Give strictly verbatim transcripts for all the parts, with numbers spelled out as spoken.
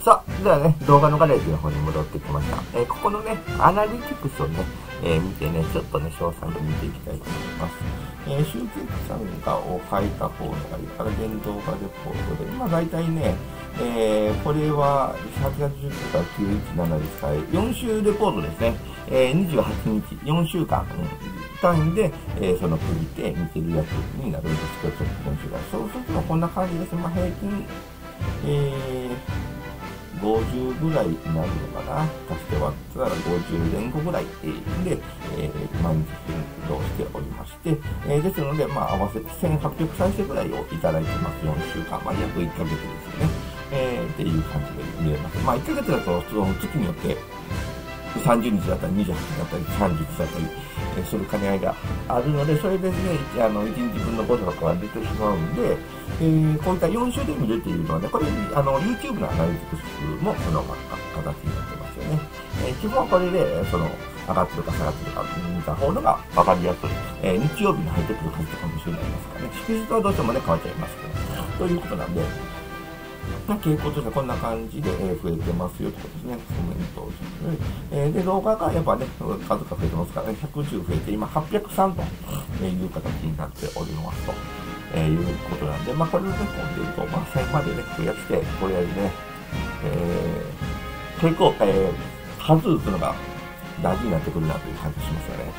さあ、ではね、動画のガレージの方に戻ってきました。えー、ここのね、アナリティクスをね、えー、見てね、ちょっとね、詳細を見ていきたいと思います。えー、集計参加を書いた方がいいから、電動化レポートで、今大体ね、えー、これははちがつじゅうくにちからくいちななで使え、よん週レポートですね。えー、にじゅうはちにち、よんしゅうかん、うん、単位で、えー、その区切って見てるやつになるんですけど、ちょっと今週が。そうするとこんな感じです。まあ、平均、えー、ごじゅうぐらいになるのかな。足して割ったらごじゅうぜん後ぐらいで、えー、毎日運動しておりまして、えー、ですので、まあ、合わせてせんはっぴゃく再生ぐらいをいただいてます。よんしゅうかん、まあ、約いっかげつですよね。えー、っていう感じで見えます。まあ、いっかげつだと、その月によって、さんじゅうにちだったり、にじゅうはちにちだったり、さんじゅういちだったり、えー、する兼ね合いがあるので、それでね、あの、いちにちぶんの誤差が出てしまうんで、えー、こういったよん週で見るっていうのはね、これ、あの、YouTube のアナリティクスもその形になってますよね。えー、基本はこれで、その、上がってるか下がってるか見た方のが分かりやすい。えー、日曜日に入ってくる数とかも一緒になりますからね。祝日はどうしてもね、変わっちゃいますけど。ということなんで、傾向としてはこんな感じで増えてますよってことですね。コメントをして、えー、で、動画がやっぱね、数が増えてますからね、ひゃくじゅう増えて、今はっぴゃくさんという形になっておりますと、えー、いうことなんで、まあこれをね、コンテンツをまあ最後までね、増やして、これやりね、えー、結構、えー、数打つのが大事になってくるなという感じしますよね。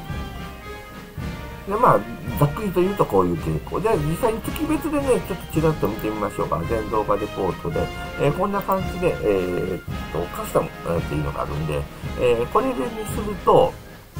で、まあ、ざっくりと言うとこういう傾向で、実際に月別でね、ちょっとちらっと見てみましょうか。全動画レポートで、えー、こんな感じで、えー、っと、カスタムっていうのがあるんで、えー、これでにすると、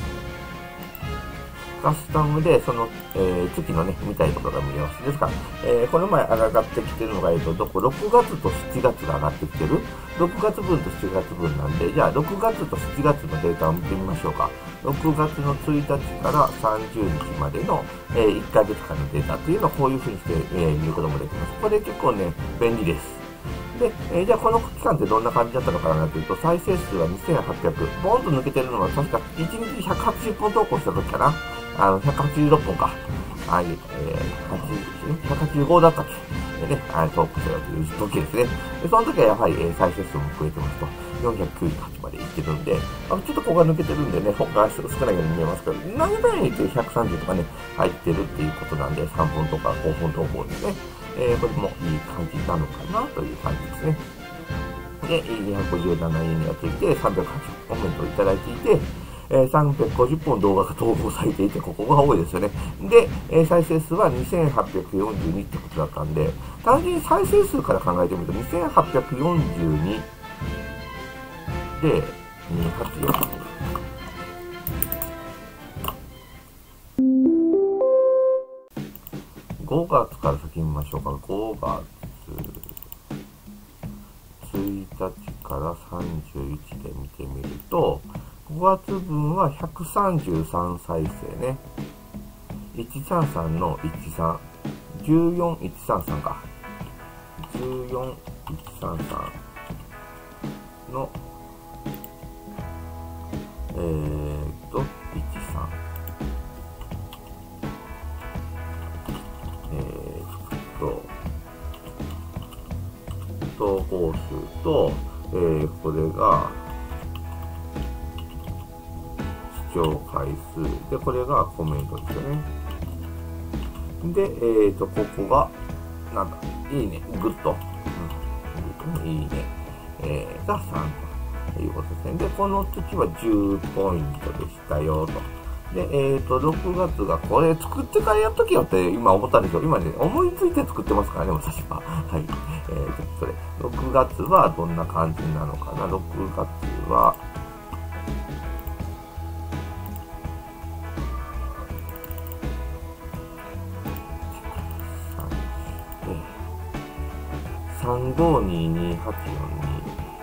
カスタムで、その、えー、月のね、見たいところが見れます。ですから、えー、この前上がってきてるのが、えっと、どこ、ろくがつとしちがつが上がってきてる ?ろく 月分としちがつ分なんで、じゃあ、ろくがつとしちがつのデータを見てみましょうか。ろくがつのついたちからさんじゅうにちまでの、えー、いっかげつかんのデータっていうのをこういう風にして、えー、見ることもできます。これ結構ね、便利です。で、えー、じゃあこの期間ってどんな感じだったのかなというと、再生数はにせんはっぴゃく。ボーンと抜けてるのは確かいちにちひゃくはちじゅっぽん投稿した時かな。あの、ひゃくはちじゅうろっぽんか。ああいう、えー、ひゃくはちじゅうごだったっけでね、あ投稿したという時ですね。で、その時はやはり、えー、再生数も増えてますと。よんひゃくきゅうじゅうはちまでいってるんで、あのちょっとここが抜けてるんでね、他が少ないように見えますけど、何回に言ってひゃくさんじゅうとかね、入ってるっていうことなんで、さんぼんとかごほん投稿ですね。えー、これもいい感じなのかなという感じですね。で、にひゃくごじゅうなないんがついて、さんびゃくはちコメントをいただいていて、えー、さんびゃくごじゅっぽん動画が投稿されていて、ここが多いですよね。で、えー、再生数はにせんはっぴゃくよんじゅうにってことだったんで、単純に再生数から考えてみると、にせんはっぴゃくよんじゅうにで、にひゃくはちじゅうよん。ごがつから先見ましょうか。ごがつついたちからさんじゅういちで見てみると、ごがつ分はひゃくさんじゅうさん再生ね。いちさんさんのいちさん。じゅうよんいちさんさんか。じゅうよんいちさんさんの、えーっと、いちさん。えーっと、投稿数と、えー、これが、視聴回数。で、これがコメントですよね。で、えーと、ここが、なんだ、いいね、グッド。うん、いいね。えー、がさんということですね。で、この時はじゅうポイントでしたよ、と。で、えーと、ろくがつが、これ作ってからやっときよって今思ったんですよ。今ね、思いついて作ってますからね、私は。はい。えーと、それ、ろくがつはどんな感じなのかな。ろくがつは、さんごにーにーはちよんに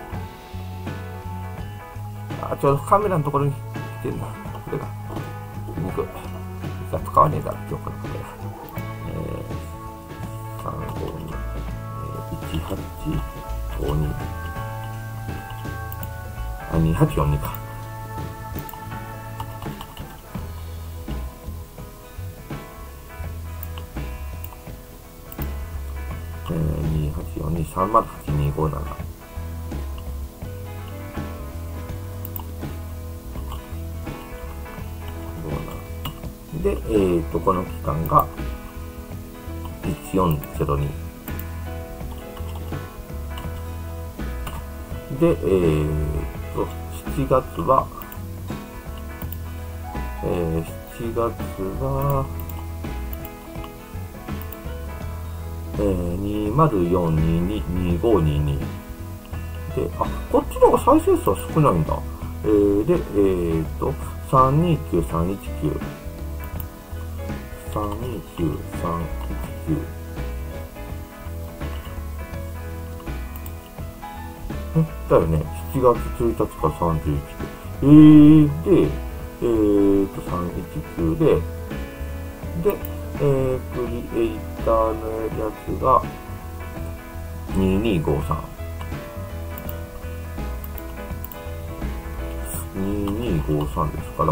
ー。あ、ちょうどカメラのところに来てんな。これが。僕、じゃ使わねえだろ、今日このカメラ。えー、さんごにー、えー、いちはちごにー。あ、にーはちよんにーか。えー、にーはちよんにーさんまるはちにーごなな。 で、えーと、この期間がいちよんゼロに。で、えーと、しちがつは、えー、しちがつは、えー、にまるよんにににごにに。で、あ、こっちの方が再生数は少ないんだ。えー、で、えーと、さんにきゅうさんいちきゅう。さんにきゅうさんいちきゅう。だよね。しちがつついたちからさんじゅういちえー、で、えーと、さんいちきゅうで、で、えー、クリエイターのやつが、ににごさん。ににごさんですから、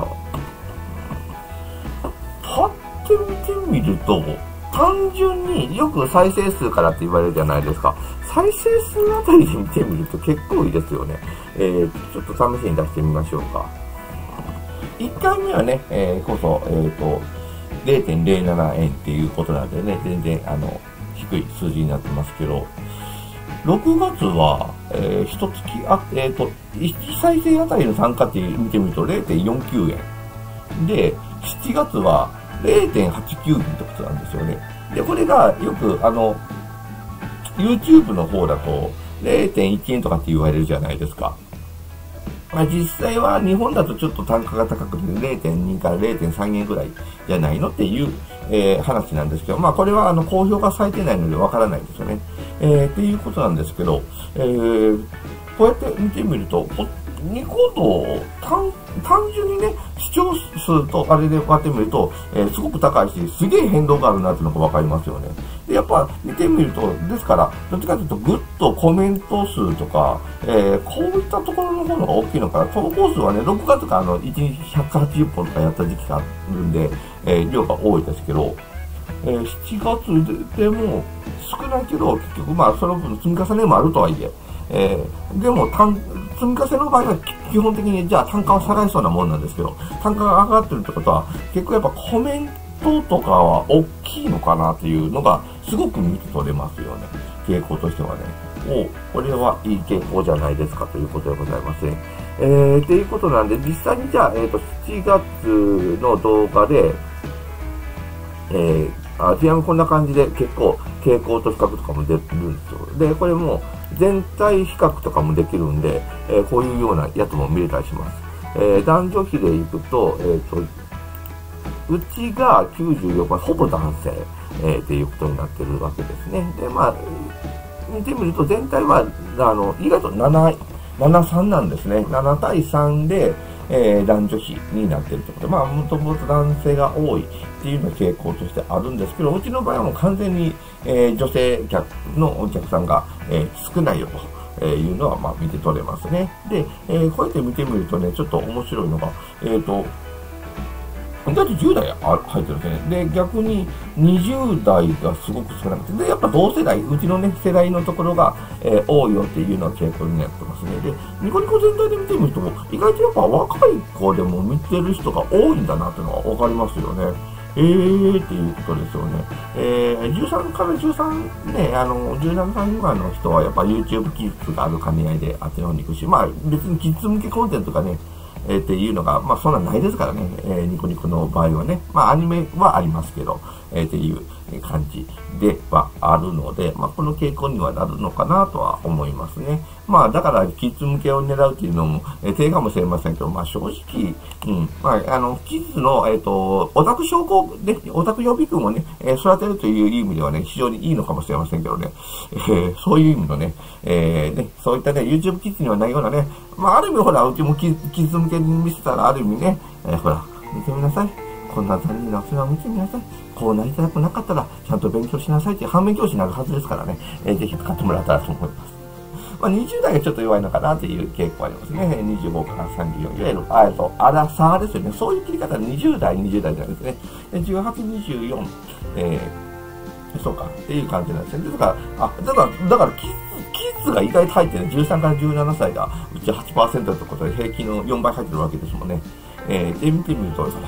パッて見てみると、単純によく再生数からって言われるじゃないですか。再生数あたりで見てみると結構いいですよね。えー、ちょっと試しに出してみましょうか。いっかいめはね、えー、こそ、えっと、れいてんれいななえんっていうことなんでね、全然、あの、低い数字になってますけど、ろくがつは、えー、一月あ、えっと、いち再生あたりの単価って見てみると れいてんよんきゅうえん。で、しちがつは れいてんはちきゅうえんってことなんですよね。で、これがよく、あの、YouTube の方だと れいてんいちえんとかって言われるじゃないですか。まあ、実際は日本だとちょっと単価が高くて れいてんに から れいてんさんえんぐらいじゃないのっていう、えー、話なんですけど、まあこれはあの公表がされてないのでわからないですよね。えー、っていうことなんですけど、えー、こうやって見てみると、ニコ動単、単純にね、視聴数とあれでこうやってみると、えー、すごく高いし、すげえ変動があるなっていうのがわかりますよね。で、やっぱ見てみると、ですから、どっちかというと、ぐっとコメント数とか、えー、こういったところの方が大きいのかな。投稿数はね、ろくがつからあの、いちにちひゃくはちじゅっぽんとかやった時期があるんで、えー、量が多いですけど、えー、しちがつで, でも少ないけど、結局まあ、その分積み重ねもあるとはいえ、えー、でも単、積み重ねの場合は基本的にじゃあ単価は下がりそうなもんなんですけど、単価が上がってるってことは、結構やっぱコメントとかは大きいのかなっていうのがすごく見て取れますよね。傾向としてはね。お、これはいい傾向じゃないですかということでございますね。えー、っていうことなんで、実際にじゃあ、えっと、しちがつの動画で、えー、あちなみにこんな感じで結構傾向と比較とかも出るんですよ。で、これも全体比較とかもできるんで、えー、こういうようなやつも見れたりします。えー、男女比でいくと、えっと、うちがきゅうじゅうよんパーセント、ほぼ男性、えー、っていうことになってるわけですね。で、まあ、見てみると全体は、あの、意外となな、ななさんなんですね。ななたいさんで、えー、男女比になってるってことで、まあ、もともと男性が多いっていうのが傾向としてあるんですけど、うちの場合はもう完全に、えー、女性客のお客さんが、えー、少ないよというのは、まあ、見て取れますね。で、えー、こうやって見てみるとね、ちょっと面白いのが、えっと、だってじゅう代入ってるんですね。で、逆ににじゅう代がすごく少なくて、で、やっぱ同世代、うちのね、世代のところが、えー、多いよっていうのは傾向になってますね。で、ニコニコ全体で見てみると、意外とやっぱ若い子でも見てる人が多いんだなっていうのがわかりますよね。えーっていうことですよね。えー、じゅうさんからじゅうさんね、あの、じゅうななさい未満の人はやっぱ YouTube キッズがある兼ね合いであっちの方に行くし、まあ別にキッズ向けコンテンツがね、えー、っていうのが、まあそんなないですからね、えー、ニコニコの場合はね、まあアニメはありますけど、えー、っていう感じではあるので、まあこの傾向にはなるのかなとは思いますね。まあだからキッズ向けを狙うっていうのも、えー、手かもしれませんけど、まあ正直、うん、まああの、キッズの、えっ、ー、と、オタク症候、ね、オタク予備軍をね、えー、育てるという意味ではね、非常にいいのかもしれませんけどね、えー、そういう意味のね、えー、ね、そういったね、YouTube キッズにはないようなね、まあある意味ほら、うちもキッズ向けに見せたらある意味ね、えー、ほら、見てみなさい。こんな残忍な大人を見てみなさい。こうなりたくなかったら、ちゃんと勉強しなさいっていう反面教師になるはずですからね、えー、ぜひ使ってもらったらと思います。まあ、にじゅう代がちょっと弱いのかなっていう傾向ありますね。にじゅうごからさんじゅうよん。いわゆる、あと、アラサーですよね。そういう切り方、にじゅう代、にじゅう代なんですね。じゅうはち、にじゅうよん、えー、そうか、っていう感じなんですね。だから、あ、だから、だからキッズ、キッズが意外と入ってる、じゅうさんからじゅうななさいが、うち はちパーセント ということで、平均のよんばい入ってるわけですもんね。えー、で、見てみると、やっぱり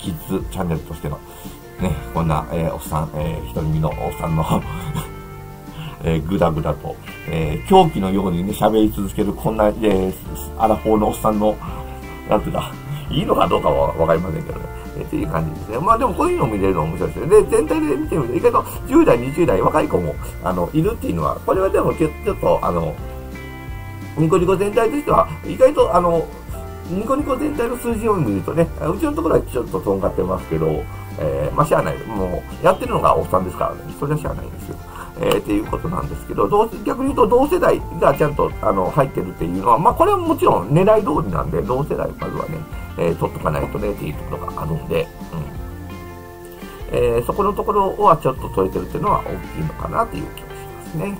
キッズチャンネルとしての、ね、こんな、えー、おっさん、えー、一人身のおっさんの、えー、ぐだぐだと、えー、狂気のようにね、喋り続ける、こんな、えー、アラフォーのおっさんの、なんていうか、いいのかどうかはわかりませんけどね。えー、っていう感じですね。まあでもこういうのを見れるの面白いですよね。で、全体で見てみると、意外とじゅう代、にじゅう代、若い子も、あの、いるっていうのは、これはでもちょっと、あの、ニコニコ全体としては、意外と、あの、ニコニコ全体の数字を見るとね、うちのところはちょっととんがってますけど、えー、まあ、しゃあない。もう、やってるのがおっさんですからね。それはしゃあないんですよ。えー、っていうことなんですけど、どう逆に言うと同世代がちゃんと、あの、入ってるっていうのは、まあ、これはもちろん狙い通りなんで、同世代まずはね、えー、取っとかないとね、っていうところがあるんで、うん。えー、そこのところはちょっと取れてるっていうのは大きいのかなっていう気がしますね。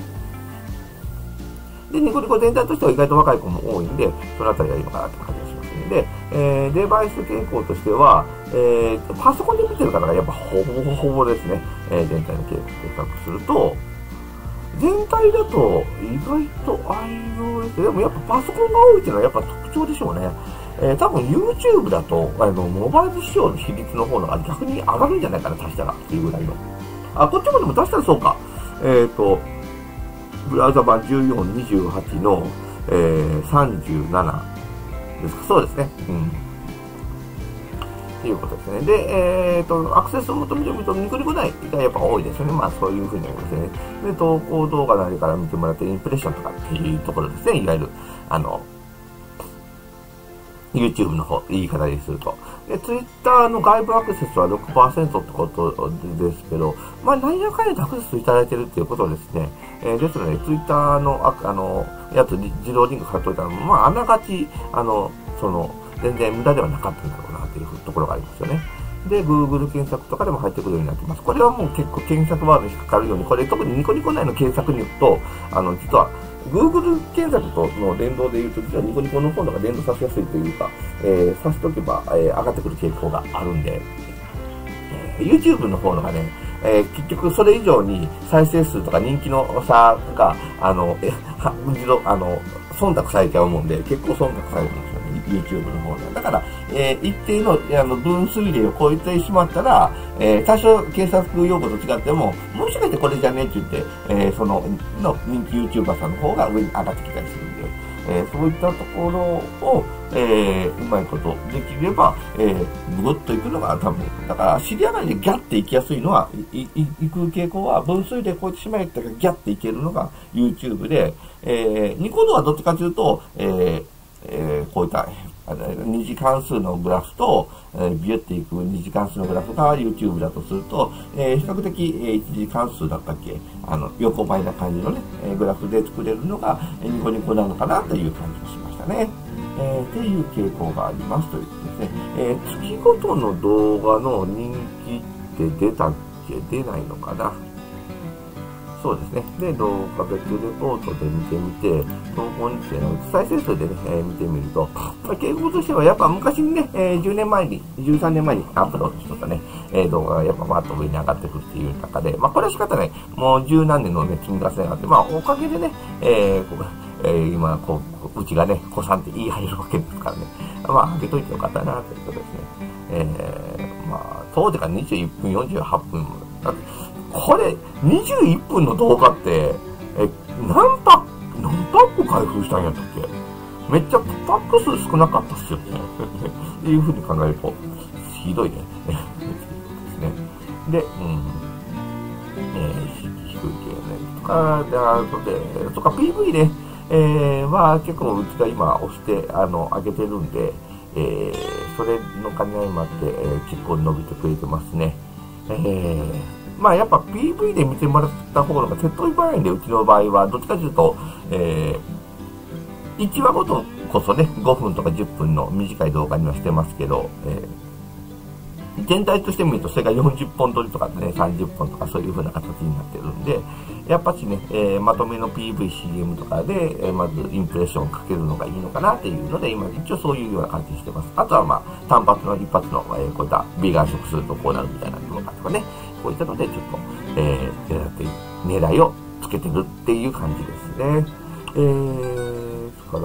で、ニコニコ全体としては意外と若い子も多いんで、そのあたりがいいのかなって感じがしますね。で、えー、デバイス傾向としては、えー、パソコンで見てる方がやっぱほぼほぼですね、えー、全体の傾向を比較すると、全体だと意外と iOS、でもやっぱパソコンが多いっていうのはやっぱ特徴でしょうね。えー、多分 YouTube だと、あの、モバイル市場の比率の方のが逆に上がるんじゃないかな、足したらっていうぐらいの。あ、こっちもでも足したらそうか。えっと、ブラウザ版じゅうよん、にじゅうはちの、えー、さんじゅうななですか。そうですね。うん。っていうことですね。で、えっと、アクセスを求めてみると、ニコニコ内がやっぱ多いですよね。まあ、そういうふうになりますね。で、投稿動画なりから見てもらって、インプレッションとかっていうところですね。いわゆる、あの、YouTube の方、言い方にすると。で、Twitter の外部アクセスは ろくパーセント ってことですけど、まあ、何やかんやとアクセスいただいてるっていうことですね。えー、ですので、Twitter の、あ、あの、やつ、自動リンク貼っといたら、まあ、あながち、あの、その、全然無駄ではなかったんだろうなっていうところがありますよね。で、Google 検索とかでも入ってくるようになってます。これはもう結構検索ワードに引っかかるように、これ特にニコニコ内の検索に行くと、あの、実は、Google 検索との連動で言うと、実はニコニコの方が連動させやすいというか、えー、させておけば、えー、上がってくる傾向があるんで、えー、YouTube の方のがね、えー、結局それ以上に再生数とか人気の差が、あの、え、は、一度、あの、忖度されちゃうもんで、結構忖度されるんですよね。YouTube の方で。だから、えー、一定のあの分水嶺を超えてしまったら、えー、多少検索用語と違っても、もしかしてこれじゃねって言って、えー、その、の人気 YouTuber さんの方が上に上がってきたりするんで、えー、そういったところを、えー、うまいことできれば、えー、ぐぐっといくのが多分、だから、知り上がりでギャッていきやすいのは、い、い、いく傾向は、分水嶺超えてしまえたらギャッていけるのが YouTube で、えー、ニコ動はどっちかというと、えー、えー、こういった二次関数のグラフと、えー、ビュっていく二次関数のグラフが YouTube だとすると、えー、比較的、えー、一次関数だったっけ、あの、横ばいな感じのね、えー、グラフで作れるのが、えー、ニコニコなのかなという感じがしましたね。えー、っていう傾向がありますということですね。えー、月ごとの動画の人気って出たっけ、出ないのかな。そうですね。で、動画別レポートで見てみて、投稿日程の再生数でね、えー、見てみると、傾向としてはやっぱ昔にね、えー、じゅうねんまえに、じゅうさんねんまえにアップロードしとったね、えー、動画がやっぱバーッと上に上がってくるっていう中で、まあこれは仕方ない。もう十何年のね、積み重ねがあって、まあおかげでね、えー、こうえー、今、こう、うちがね、子さんって言い張れるわけですからね。まあ、上げといてよかったな、ということですね。えー、まあ、当時からにじゅういっぷん、よんじゅうはっぷん。これ、にじゅういっぷんの動画って、え、何パック、何パック開封したんやったっけ？めっちゃパック数少なかったっすよね。っていうふうに考えると、ひどいね。ですね。で、うん。えー、低い系ね。とか、で、あとで、とか ピーブイ ね。えー、まあ結構うちが今押して、あの、上げてるんで、えー、それの兼ね合いもあって、えー、結構伸びてくれてますね。えー、まあやっぱ ピーブイ で見てもらった方が手っ取り早いんで、うちの場合は、どっちかというと、えー、いちわごとこそね、ごふんとかじゅっぷんの短い動画にはしてますけど、えー全体として見ると、それがよんじゅっぽん撮りとかね、さんじゅっぽんとかそういう風な形になってるんで、やっぱしね、えー、まとめの ピーブイ、シーエム とかで、えー、まずインプレッションをかけるのがいいのかなっていうので、今一応そういうような感じにしてます。あとはまあ、単発の一発の、えー、こういったビーガン食するとこうなるみたいな動画とかね、こういったのでちょっと、えー、狙って、狙いをつけてるっていう感じですね。えー、ですから、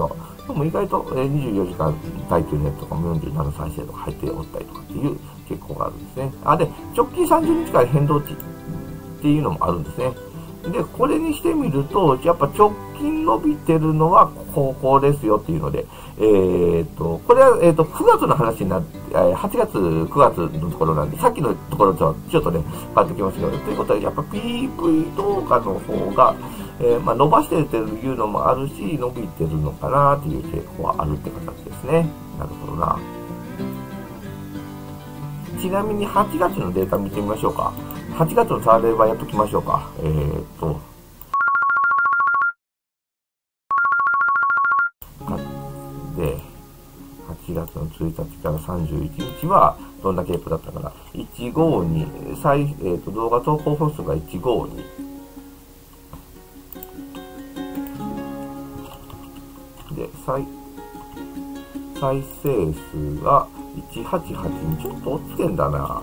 でも意外と、えー、にじゅうよじかん耐久のやつとかもよんじゅうなな再生とか入っておったりとかっていう傾向があるんですね。あ、で、直近さんじゅうにちから変動値っていうのもあるんですね。で、これにしてみると、やっぱ直近伸びてるのはここですよっていうので、えー、っと、これは、えー、っと、くがつの話になって、はちがつ、くがつのところなんで、さっきのところとはちょっとね、変わってきますけど、ということは、やっぱ ピーブイ 動画の方が、えー、まあ、伸ばしてるっていうのもあるし、伸びてるのかなっていう傾向はあるって形ですね。なるほどな。ちなみにはちがつのデータ見てみましょうか。はちがつのサーベイはやっときましょうか。えー、っと。で、はちがつのついたちからさんじゅういちにちはどんな傾向だったかな。いちごに、再、えー、っと、動画投稿本数がいちごに。で、再、再生数がいちはちはちにちょっと落ちてんだな。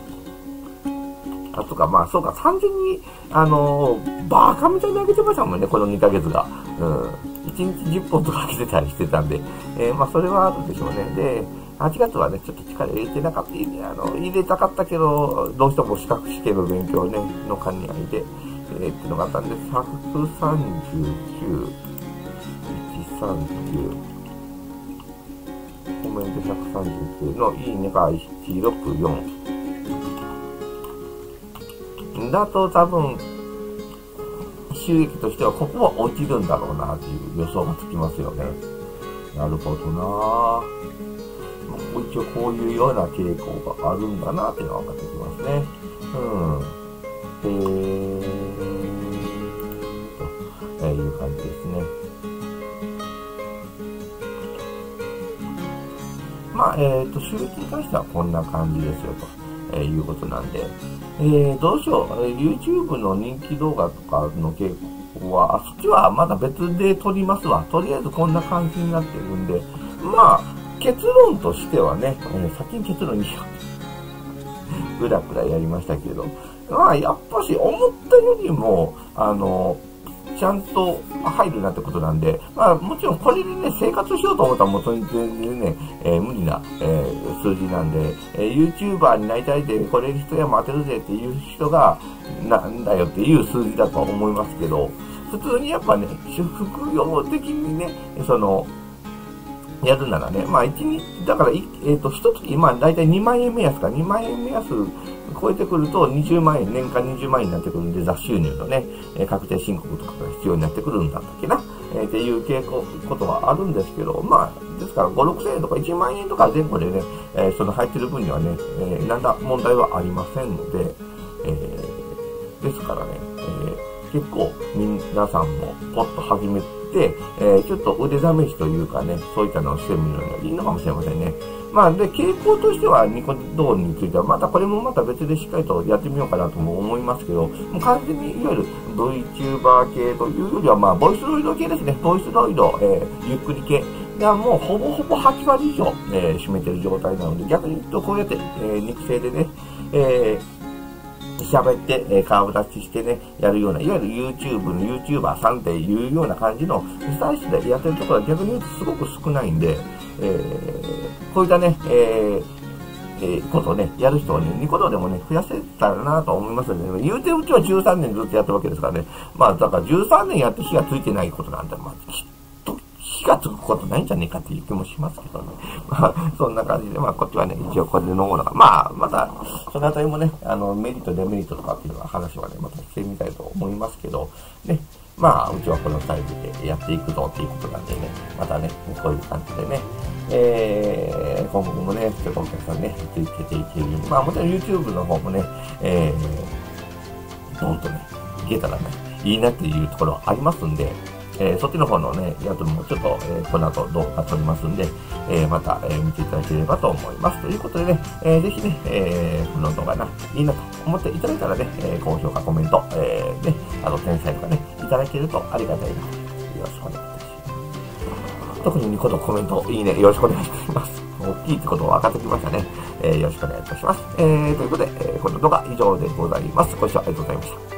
あとか、まあ、そうか、単純に、あのー、バカみたいに上げてましたもんね、このにかげつが。うん。いちにちじゅっぽんとか上げてたりしてたんで、えー、まあ、それはあるでしょうね。で、はちがつはね、ちょっと力入れてなかった、あの、入れたかったけど、どうしても資格試験の勉強ね、の兼ね合いで、えー、っていうのがあったんで、ひゃくさんじゅうきゅう、いちさんきゅう、コメントひゃくさんじゅうきゅうのいいねがいちろくよん。だと多分、収益としてはここは落ちるんだろうなっていう予想がつきますよね。なるほどなぁ。一応こういうような傾向があるんだなっていうのが分かってきますね。うん。えーと、えー、いう感じですね。まあ、えっと、収益に関してはこんな感じですよと。えー、いうことなんで、えー、どうしよう、えー、YouTube の人気動画とかの傾向は、あ、そっちはまだ別で撮りますわ。とりあえずこんな感じになってるんで、まあ、結論としてはね、えー、先に結論にしよう。ぐらぐらやりましたけど、まあ、やっぱし思ったよりも、あの、ちゃんと入るなってことなんで、まあもちろんこれでね、生活しようと思ったらもう全然ね、えー、無理な、えー、数字なんで、えー、YouTuber になりたいで、これ一山当てるぜっていう人が、なんだよっていう数字だとは思いますけど、普通にやっぱね、副業的にね、その、やるならね、まあ一日、だから、えっ、ー、と、一月、まあ大体にまんえん目安か、にまんえん目安超えてくるとにじゅうまんえん、年間にじゅうまんえんになってくるんで、雑収入のね、えー、確定申告とかが必要になってくるんだったっけな、えー、っていう傾向、ことはあるんですけど、まあ、ですからご、ろくせんえんとかいちまんえんとか前後でね、えー、その入ってる分にはね、えー、なんだ問題はありませんので、えー、ですからね、えー、結構皆さんもポッと始めて、で、えー、ちょっと腕試しというかね、そういったのをしてみるのがいいのかもしれませんね。まあ、で、傾向としては、ニコ動については、またこれもまた別でしっかりとやってみようかなとも思いますけど、もう完全にいわゆる VTuber 系というよりは、まあ、ボイスロイド系ですね。ボイスロイド、えー、ゆっくり系がもうほぼほぼはちわり以上、えー、占めている状態なので、逆に言うとこうやって、えー、肉声でね、えー喋って、えー、顔出ししてね、やるような、いわゆる YouTube の YouTuber さんっていうような感じのスタイルでやってるところは逆に言うとすごく少ないんで、えー、こういったね、えーえー、ことをね、やる人をね、ニコ動でもね、増やせたらなと思いますので、言うてうちはじゅうさんねんずっとやってるわけですからね。まあ、だからじゅうさんねんやって火がついてないことなんて、まあ、きっと火がつくことないんじゃねえかっていう気もしますけどね。まあ、そんな感じで、まあ、こっちはね、一応これで飲むのが、まあ、また、そのあたりもね、あの、メリット、デメリットとかっていうのは話はね、またしてみたいと思いますけど、ね、まあ、うちはこのスタイルでやっていくぞっていうことなんでね、またね、こういう感じでね、えー、今後もね、ちょっとお客さんね、ついてていけるように、まあ、もちろん YouTube の方もね、えー、どんとね、いけたらね、いいなっていうところはありますんで、えー、そっちの方のね、やつもちょっと、えー、この後動画撮りますんで、えー、また、えー、見ていただければと思います。ということでね、えー、ぜひね、えー、この動画な、いいなと思っていただいたらね、えー、高評価、コメント、えー、ね、あと、転載とかね、いただけるとありがたいな。よろしくお願いいたします。特にニコ動、コメント、いいね、よろしくお願いします。大きいってことが分かってきましたね。えー、よろしくお願いいたします。えー、ということで、えー、この動画以上でございます。ご視聴ありがとうございました。